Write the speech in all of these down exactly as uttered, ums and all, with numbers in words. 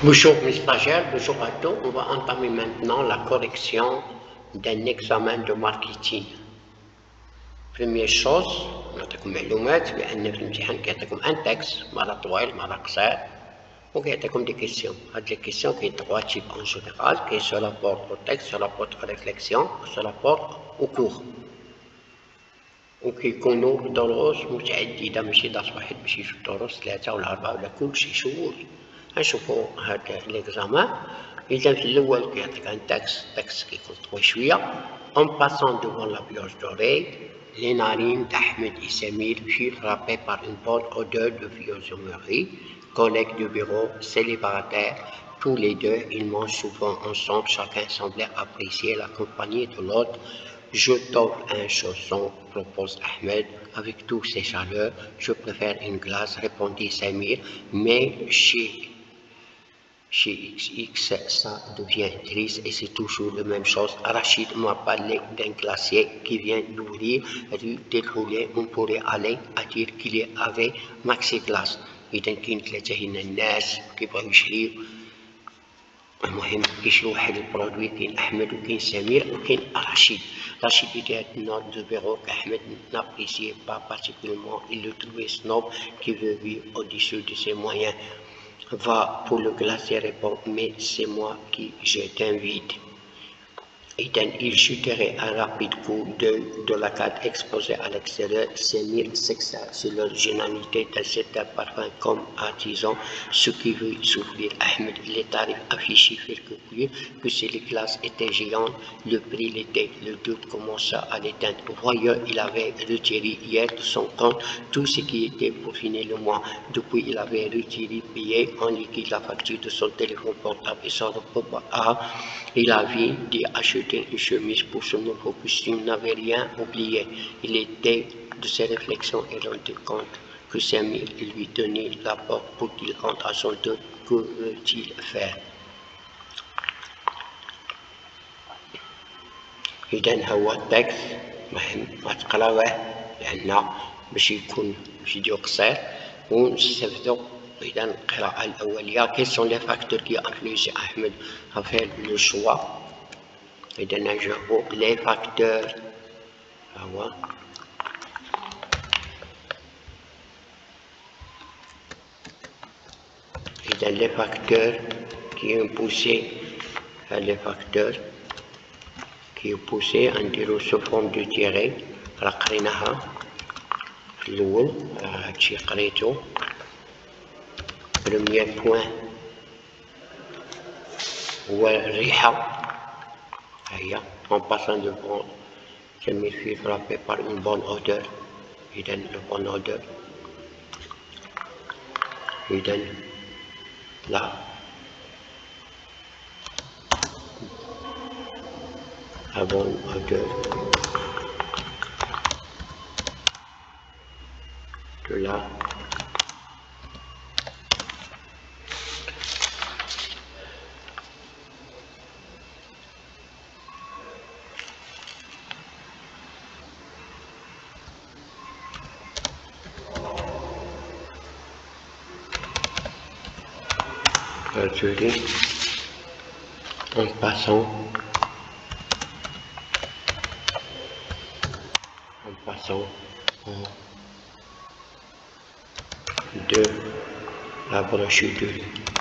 Bonjour mes stagiaires, bonjour à tous. On va entamer maintenant la correction d'un examen de marketing. Première chose, نعطيكم معلومات بأن في الامتحان كيعطيكم ان تكست مرة طويل مرة قصير وكيعطيكم دي كيسيون. هاد لي كيسيون كاين تخوا تيب ان جينيرال كاين سو لابور او تكست سو لابور او ريفليكسيون سو لابور او كور وكيكونوا دروس متعددة ماشي درس واحد ماشي جوج دروس ثلاثة ولا أربعة ولا كلشي شهور. غنشوفو هاد ليكزامان. إذا في الأول كيعطيك ان تكست تكست كيكون طويل شوية. En passant devant la cloche d'oreille, les narines d'Ahmed et Samir furent frappées par une bonne odeur de fiellerie. Collègues de bureau, célibataires, tous les deux, ils mangent souvent ensemble, chacun semblait apprécier la compagnie de l'autre. Je t'offre un chausson, propose Ahmed, avec tous ses chaleurs. Je préfère une glace, répondit Samir, mais chez Chez X X, ça devient triste et c'est toujours la même chose. Rachid m'a parlé d'un glacier qui vient d'ouvrir rue Déroulé. On pourrait aller à dire qu'il y avait Maxi Glace. إذا كاين ثلاثة هنا الناس كيبغيو يشريو. المهم كيشريو واحد البرودوي، كاين أحمد وكاين سمير وكاين رشيد. رشيد était un note de bureau qu'Ahmed n'appréciait pas particulièrement. Il le trouvait snob qui veut vivre au-dessus de ses moyens. Va pour le glacier répond, mais c'est moi qui je t'invite. Et il jeterait un rapide coup d'œil de la carte exposée à l'extérieur. Samir s'exerce sur l'originalité de cet parfum comme artisan, ce qui veut souffrir Ahmed. Les tarifs affichés firent plus que si les classes étaient géantes, le prix l'était. Le doute commença à l'éteindre. Voyons, il avait retiré hier de son compte tout ce qui était pour finir le mois. Depuis, il avait retiré, payé en liquide la facture de son téléphone portable et son repas. Il avait dit acheter une chemise pour son nouveau costume, n'avait rien oublié. Il était de ses réflexions et rendu compte que Samir lui tenait la porte pour qu'il rentre à son tour. Que veut-il faire? إذا هو التكست مهم ما تقراوه لأن باش يكون فيديو قصير ونستفدو. إذا القراءة الأولية quels sont les facteurs qui influencent Ahmed à faire le choix. إذا نجاوبو les facteurs هو إذا les facteurs qui ont poussé les facteurs qui ont poussé نديرو sous forme de tiret. راه قريناها في الأول هادشي قريتو. premier point هو الريحة. هي en passant devant Samir fut frappé par une bonne odeur. إذا une bonne odeur. إذا là la bonne odeur de la perdurer en passant en passant de la brochure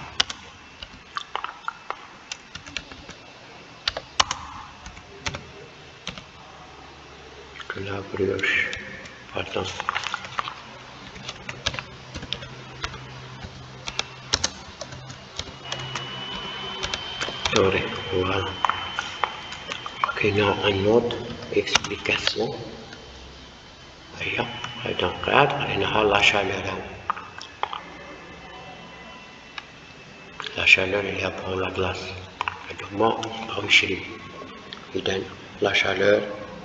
de la brioche pardon dorée. Voilà. كاينة une autre explication. هي هيدا قاعد قريناها لا شالور. لا شالور اللي هي بور لا كلاس هادو هما بغاو يشريو. إذا لا شالور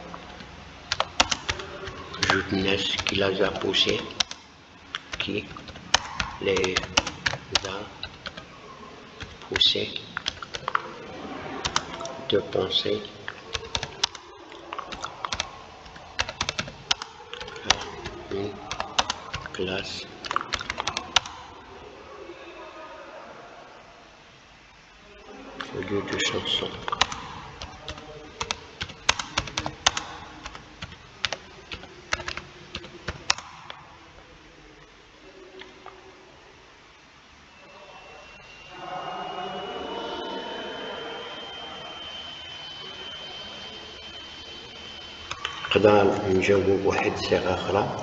جوج الناس كي لازا بوسي كي لي زا بوسي de penser à une classe au lieu de chanson. نقدر نجاوب واحد صيغة أخرى.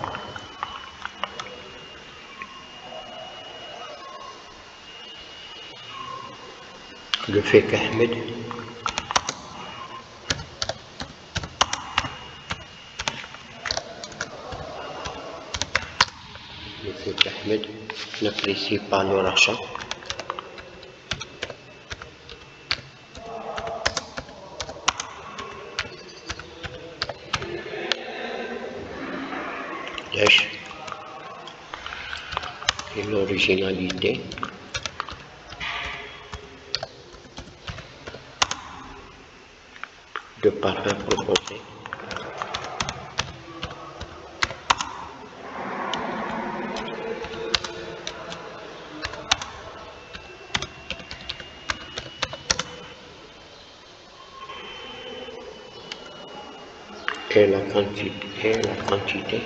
Le fait qu'Ahmed le fait qu'Ahmed n'apprécie pas le rachat. L'âge et l'originalité. De parfum proposé. Et la quantité, et la quantité.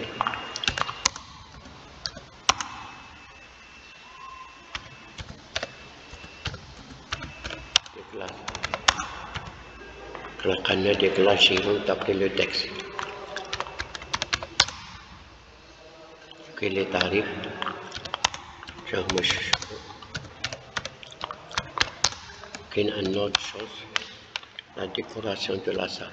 De glace. خلقنا des glaces chez nous d'après le texte. Que les tarifs, genre مش كاين une autre chose, la décoration de la salle.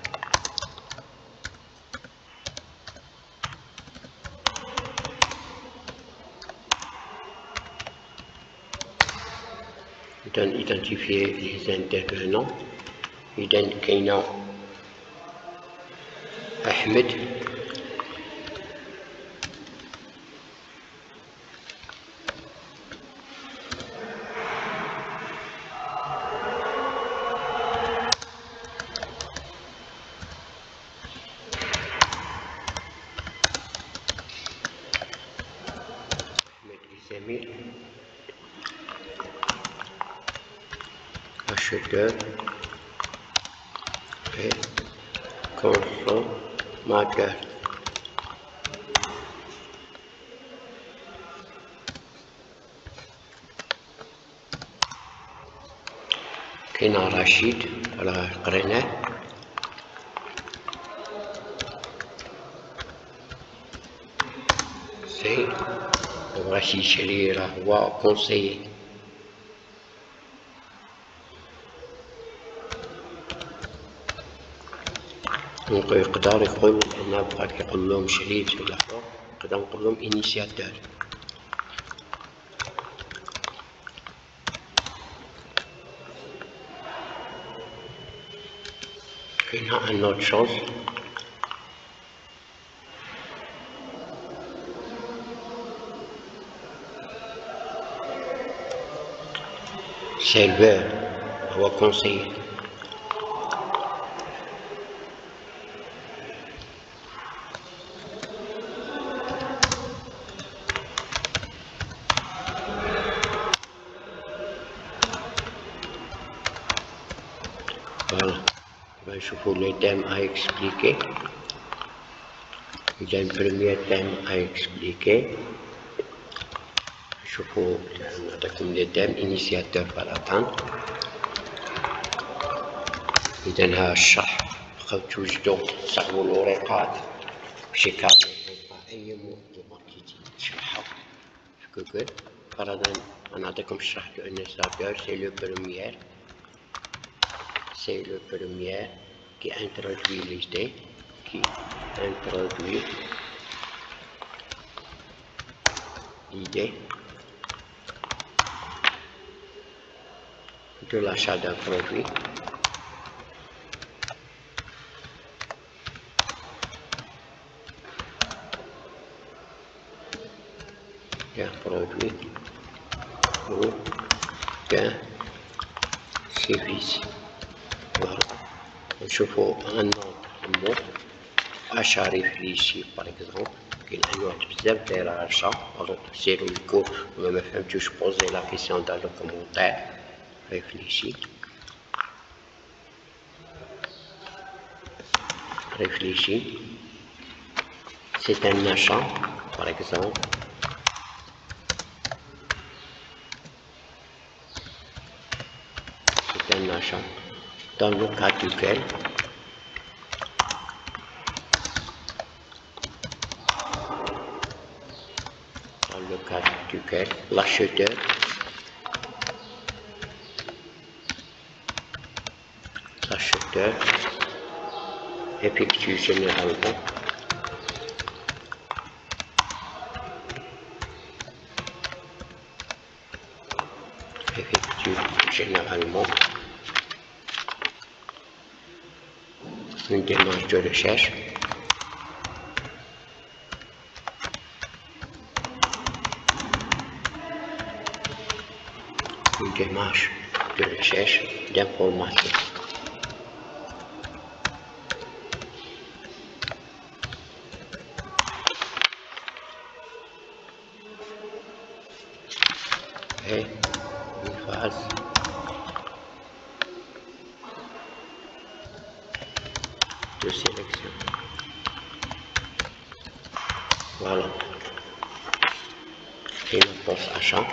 Identifier les intervenants. إذا كاين أحمد أحمد الزميل acheteur et consommateur. كاين رشيد راه قريناه. سي بغا يشري راه هو كونسيي. يقدر يقول أنا بغاك يقول لهم شريت ولا حاجة، نقدر نقول لهم انيسياتور. كاينة ان اوت شوز سيرفور هو كونسيي. Voilà, نشوفو les thèmes à expliquer. Il y a un premier thème à expliquer. نشوفو نعطيكم les thèmes initiateurs par attendre. إذا ها الشرح بقاو توجدو تصاوبو الورقات بشي كارت أي موضوع كي تشرحو في جوجل. فرضا غنعطيكم الشرح دو انيسياتور. سي لو بروميير c'est le premier qui introduit l'idée, qui introduit l'idée de l'achat d'un produit. D'un produit ou d'un service. Voilà. نشوفو un autre mot achat réfléchi par exemple. كاين انواع بزاف دايره achat. سيروا الكور ولا ما فهمتوش بوزي لا كيسيون dans le commentaire. réfléchi. réfléchis. C'est un achat, par exemple. C'est un achat. Dans le cas duquel dans le cas duquel l'acheteur l'acheteur effectue généralement effectue généralement une démarche de recherche une démarche de recherche d'information. Et une phase de sélection. Voilà. Et une post-achat.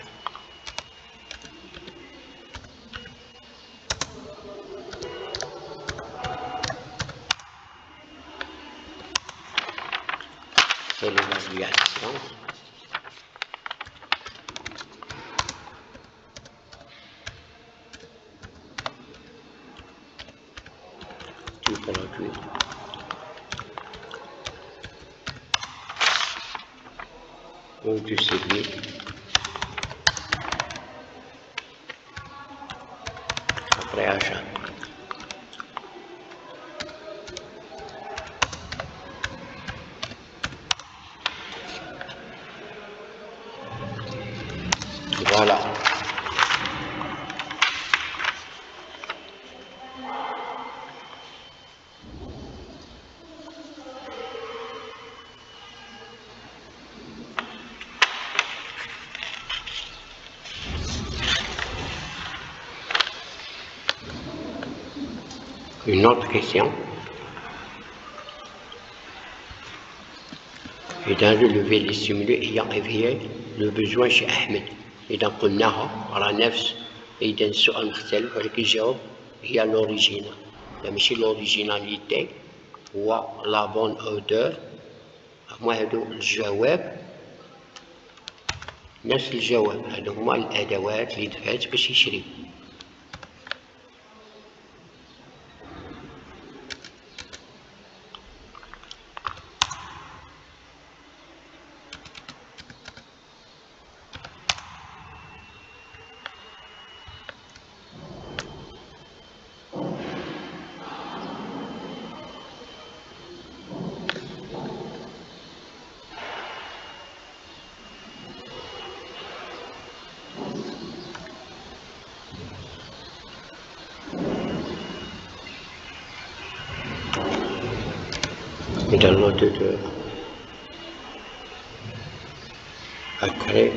C'est l'évaluation. Du produit. Ou du service. Après achat. Voilà. Une autre question. إذا relevé les stimuli ayant éveillé le besoin chez أحمد. إذا قلناها على نفس إذا السؤال مختلف ولكن الجواب هي l'original. لا ماشي l'originalité هو la bonne odeur. هما هادو الجواب نفس الجواب. هادو هما الأدوات اللي دفعت باش يشري. Dans l'auditeur a créé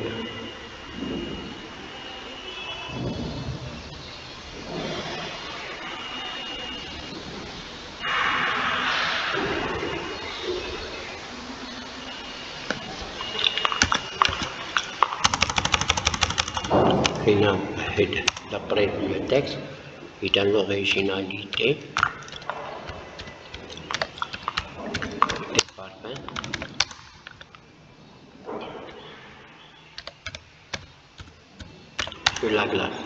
هنا واحد d'après le texte et dans l'originalité des parfums sur la glace.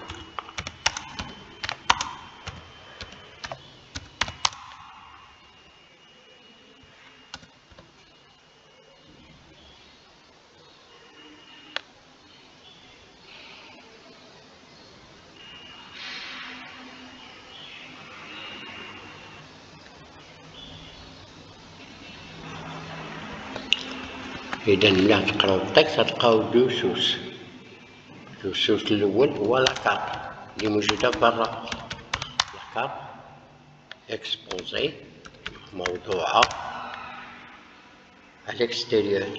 إذا ملي تقراو التكست تلقاو دو سوس. دو سوس الأول هو لاكارت اللي موجودة برا. لاكارت إكسبوزي موضوعة à l'extérieur.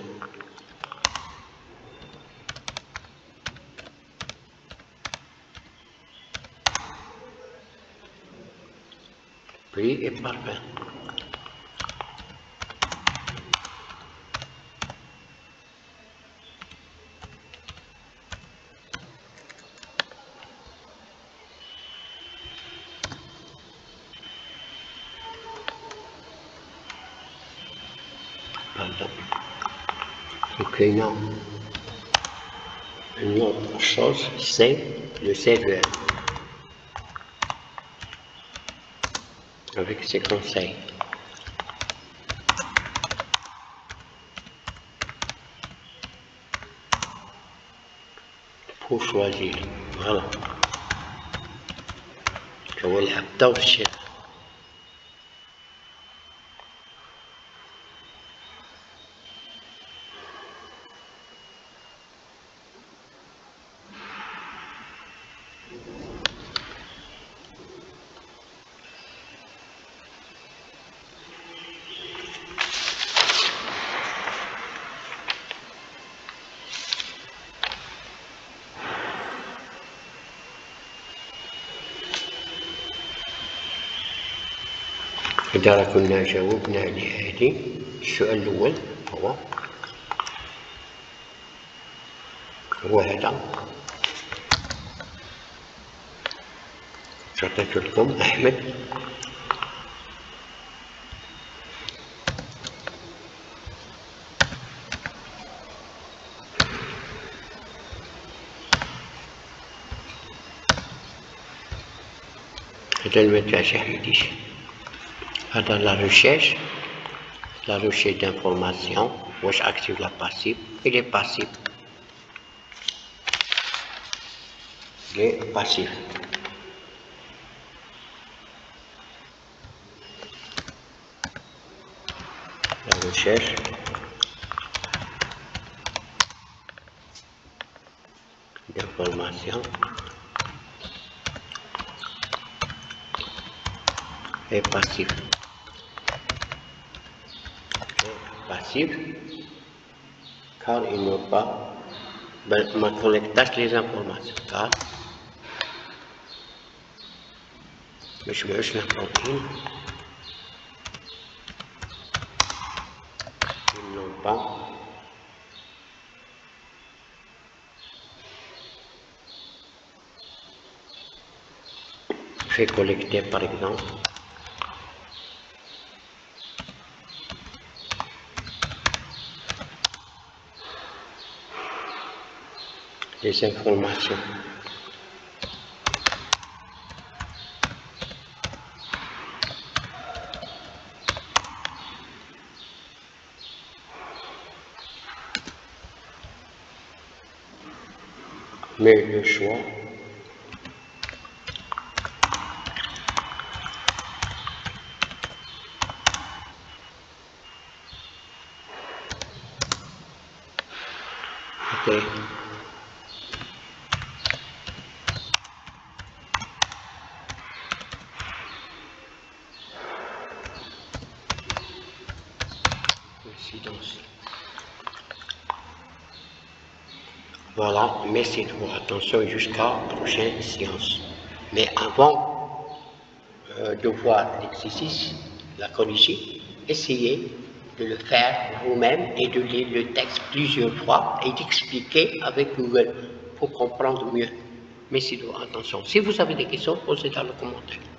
Prix et parfum. Maintenant, une autre chose, c'est le C V L. Avec ses conseils. Pour choisir. Voilà. هو اللي حطاه في الشارع. إذا كنا جاوبنا لهذه السؤال الأول هو هو هذا عطيت لكم أحمد هذا المتاع حميديش هذا لا ريشيرش لا ريشيرش d'information واش active la passive il est passif il est passif la recherche d'information est passif passif car il ne pas ma collectage les informations car مش بيعيش له بروتين ils n'ont pas fait collecter par exemple les informations mais le choix était coïncidence. Voilà, mais c'est tout. Attention jusqu'à la prochaine séance. Mais avant euh, de voir l'exercice, la corriger, essayez de le faire vous-même et de lire le texte plusieurs fois et d'expliquer avec Google pour comprendre mieux. Mais c'est tout. Attention. Si vous avez des questions, posez dans le commentaire.